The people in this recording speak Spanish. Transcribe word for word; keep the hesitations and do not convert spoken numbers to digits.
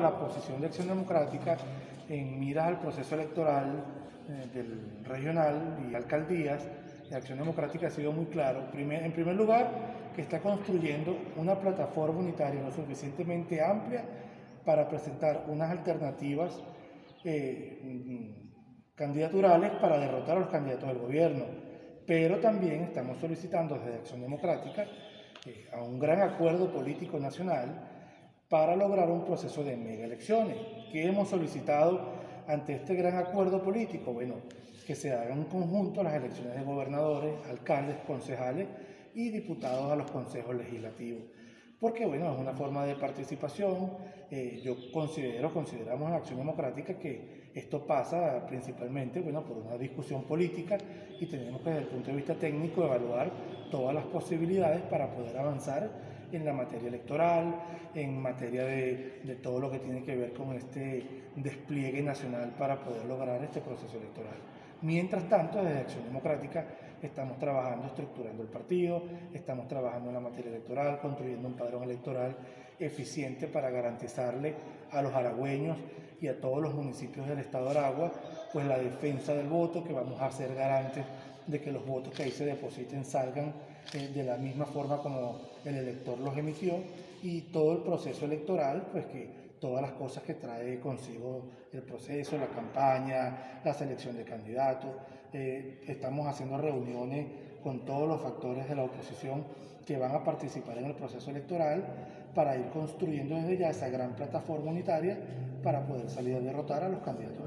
la posición de Acción Democrática en miras al proceso electoral eh, del regional y alcaldías, Acción Democrática ha sido muy claro. Primer, en primer lugar, que está construyendo una plataforma unitaria lo suficientemente amplia para presentar unas alternativas eh, candidaturales para derrotar a los candidatos del gobierno. Pero también estamos solicitando desde Acción Democrática eh, a un gran acuerdo político nacional para lograr un proceso de mega elecciones. ¿Qué hemos solicitado ante este gran acuerdo político? Bueno, que se hagan en conjunto las elecciones de gobernadores, alcaldes, concejales y diputados a los consejos legislativos. Porque, bueno, es una forma de participación. Eh, yo considero, consideramos en Acción Democrática que esto pasa principalmente, bueno, por una discusión política y tenemos que, desde el punto de vista técnico, evaluar todas las posibilidades para poder avanzar en la materia electoral, en materia de, de todo lo que tiene que ver con este despliegue nacional para poder lograr este proceso electoral. Mientras tanto, desde Acción Democrática estamos trabajando, estructurando el partido, estamos trabajando en la materia electoral, construyendo un padrón electoral eficiente para garantizarle a los aragüeños y a todos los municipios del estado de Aragua pues la defensa del voto, que vamos a ser garantes de que los votos que ahí se depositen salgan eh, de la misma forma como el elector los emitió, y todo el proceso electoral, pues que todas las cosas que trae consigo el proceso, la campaña, la selección de candidatos. Eh, estamos haciendo reuniones con todos los factores de la oposición que van a participar en el proceso electoral para ir construyendo desde ya esa gran plataforma unitaria para poder salir a derrotar a los candidatos